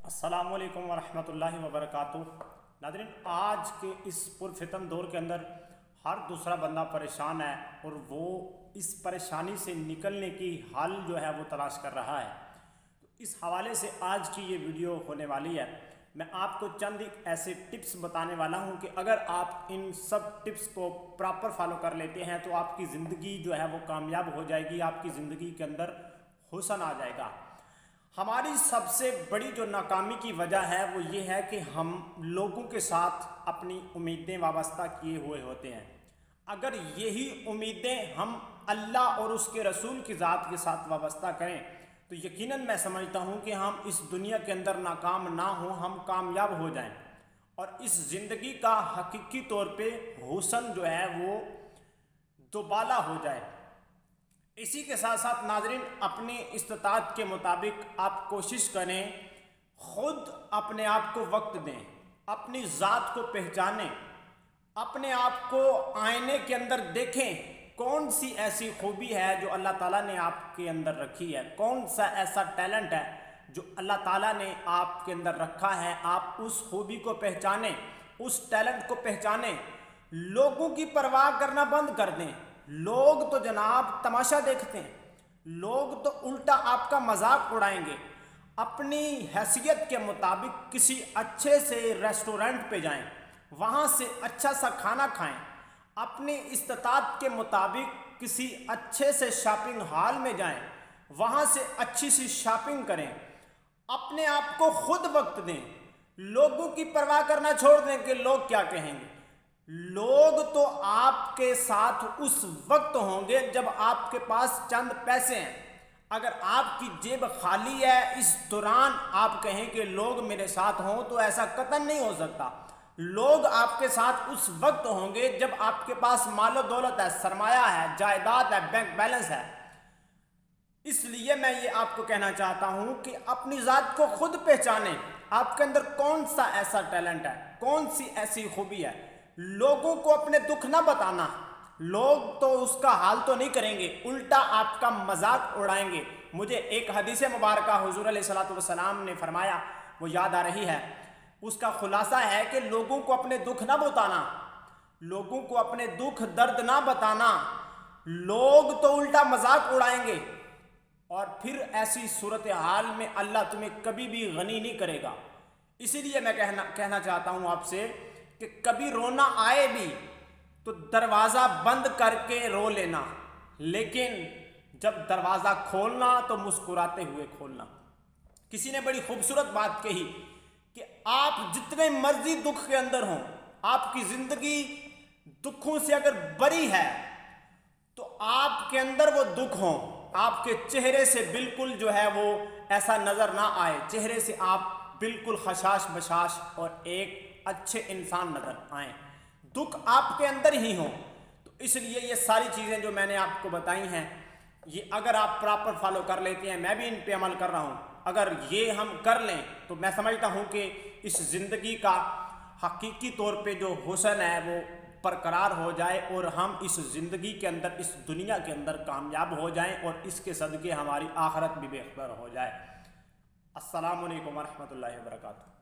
السلام علیکم ورحمۃ اللہ وبرکاتہ۔ ناظرین، آج کے اس پرفتن دور کے اندر ہر دوسرا بندہ پریشان ہے اور وہ اس پریشانی سے نکلنے کی حل جو ہے وہ تلاش کر رہا ہے۔ اس حوالے سے آج کی یہ ویڈیو ہونے والی ہے۔ میں آپ کو چند ایسے ٹپس بتانے والا ہوں کہ اگر آپ ان سب ٹپس کو پراپر فالو کر لیتے ہیں تو آپ کی زندگی جو ہے وہ کامیاب ہو جائے گی، آپ کی زندگی کے اندر حسن آ جائے گا۔ ہماری سب سے بڑی جو ناکامی کی وجہ ہے وہ یہ ہے کہ ہم لوگوں کے ساتھ اپنی امیدیں وابستہ کیے ہوئے ہوتے ہیں۔ اگر یہی امیدیں ہم اللہ اور اس کے رسول کی ذات کے ساتھ وابستہ کریں تو یقیناً میں سمجھتا ہوں کہ ہم اس دنیا کے اندر ناکام نہ ہوں، ہم کامیاب ہو جائیں اور اس زندگی کا حقیقی طور پہ حسن جو ہے وہ دوبالا ہو جائے۔ اسی کے ساتھ ساتھ ناظرین، اپنی استطاعت کے مطابق آپ کوشش کریں، خود اپنے آپ کو وقت دیں، اپنی ذات کو پہچانیں، اپنے آپ کو آئینے کے اندر دیکھیں کون سی ایسی خوبی ہے جو اللہ تعالیٰ نے آپ کے اندر رکھی ہے، کون سا ایسا ٹیلنٹ ہے جو اللہ تعالیٰ نے آپ کے اندر رکھا ہے۔ آپ اس خوبی کو پہچانیں، اس ٹیلنٹ کو پہچانیں، لوگوں کی پرواہ کرنا بند کر دیں۔ لوگ تو جناب تماشا دیکھتے ہیں، لوگ تو الٹا آپ کا مذاق اڑائیں گے۔ اپنی حیثیت کے مطابق کسی اچھے سے ریسٹورنٹ پہ جائیں، وہاں سے اچھا سا کھانا کھائیں، اپنی استطاعت کے مطابق کسی اچھے سے شاپنگ ہال میں جائیں، وہاں سے اچھی سی شاپنگ کریں، اپنے آپ کو خود وقت دیں، لوگوں کی پرواہ کرنا چھوڑ دیں کہ لوگ کیا کہیں گے۔ لوگ تو آپ کے ساتھ اس وقت ہوں گے جب آپ کے پاس چند پیسے ہیں۔ اگر آپ کی جیب خالی ہے، اس دوران آپ کہیں کہ لوگ میرے ساتھ ہوں، تو ایسا قطعاً نہیں ہو سکتا۔ لوگ آپ کے ساتھ اس وقت ہوں گے جب آپ کے پاس مال و دولت ہے، سرمایہ ہے، جائیداد ہے، بینک بیلنس ہے۔ اس لیے میں یہ آپ کو کہنا چاہتا ہوں کہ اپنی ذات کو خود پہچانیں، آپ کے اندر کون سا ایسا ٹیلنٹ ہے، کون سی ایسی خوبی ہے۔ لوگوں کو اپنے دکھ نہ بتانا، لوگ تو اس کا حال تو نہیں کریں گے، الٹا آپ کا مذاق اڑائیں گے۔ مجھے ایک حدیث مبارکہ حضور علیہ الصلوۃ نے فرمایا، وہ یاد آ رہی ہے۔ اس کا خلاصہ ہے کہ لوگوں کو اپنے دکھ نہ بتانا، لوگوں کو اپنے دکھ درد نہ بتانا، لوگ تو الٹا مذاق اڑائیں گے اور پھر ایسی صورتحال میں اللہ تمہیں کبھی بھی غنی نہیں کرے گا۔ اسی لیے میں کہنا چاہتا ہوں آپ سے کہ کبھی رونا آئے بھی تو دروازہ بند کر کے رو لینا، لیکن جب دروازہ کھولنا تو مسکراتے ہوئے کھولنا۔ کسی نے بڑی خوبصورت بات کہی کہ آپ جتنے مرضی دکھ کے اندر ہوں، آپ کی زندگی دکھوں سے اگر بری ہے تو آپ کے اندر وہ دکھ ہوں، آپ کے چہرے سے بالکل جو ہے وہ ایسا نظر نہ آئے، چہرے سے آپ بالکل خشاش بشاش اور ایک اچھے انسان نظر آئیں، دکھ آپ کے اندر ہی ہوں۔ تو اس لیے یہ ساری چیزیں جو میں نے آپ کو بتائی ہیں، یہ اگر آپ پراپر فالو کر لیتے ہیں، میں بھی ان پہ عمل کر رہا ہوں، اگر یہ ہم کر لیں تو میں سمجھتا ہوں کہ اس زندگی کا حقیقی طور پہ جو حسن ہے وہ برقرار ہو جائے اور ہم اس زندگی کے اندر، اس دنیا کے اندر کامیاب ہو جائیں اور اس کے صدقے ہماری آخرت بھی بہتر ہو جائے۔ السلام علیکم ورحمۃ اللہ وبرکاتہ۔